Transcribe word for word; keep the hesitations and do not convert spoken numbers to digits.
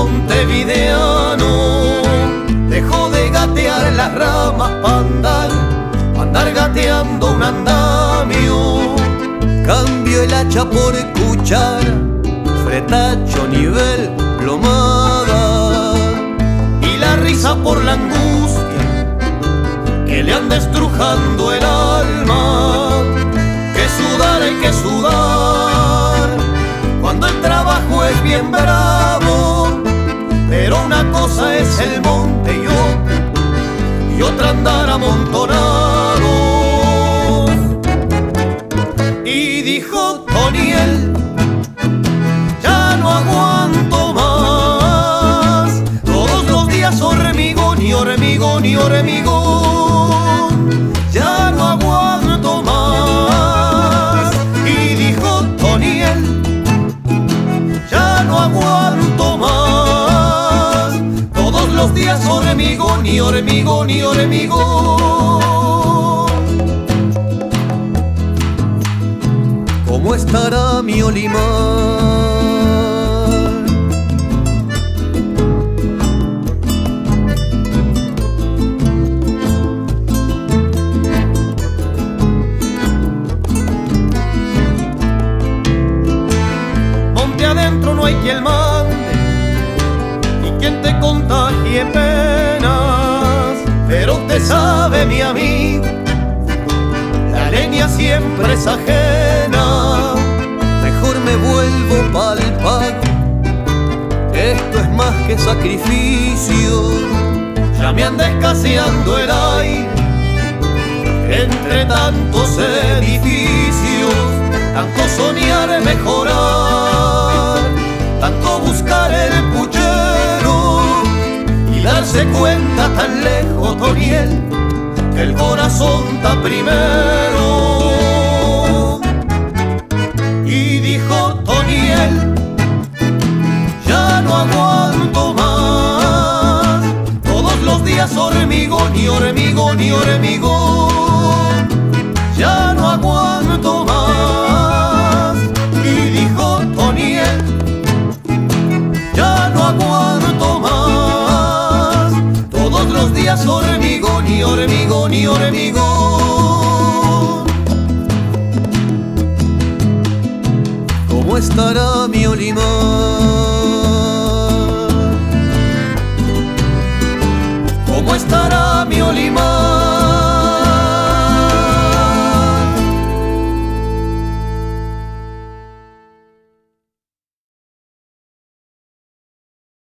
montevideano dejó de gatear las ramas para andar, pa andar gateando un andamio. Cambio el hacha por cuchara, fretacho, nivel, plomada, y la risa por la angustia que le anda estrujando el alma. Que sudar hay que sudar cuando el trabajo es bien bravo, pero una cosa es el monte y otra, y otra andar amontonado. Y dijo Toniel, ya no aguanto más, todos los días hormigón y hormigón y hormigón, ya no aguanto más. Y dijo Toniel, ya no aguanto más, todos los días hormigón y hormigón y hormigón. ¿Cómo estará mi Olimar? Monte adentro no hay quien mande ni quien te contagie penas, pero usted sabe, mi amigo, la leña siempre es ajena. Mejor me vuelvo pa'l pago, esto es más que sacrificio. Ya me anda escaseando el aire entre tantos edificios, tanto soñar mejorar, tanto buscar el puchero y darse cuenta tan lejos, Toniel, que el corazón está primero. Y dijo Toniel, ya no aguanto más, todos los días hormigón y hormigón y hormigón, ya no aguanto más. Y dijo Toniel, ya no aguanto más, todos los días hormigón y hormigón y hormigón. ¿Cómo estará mi Olimar? ¿Cómo estará mi Olimar?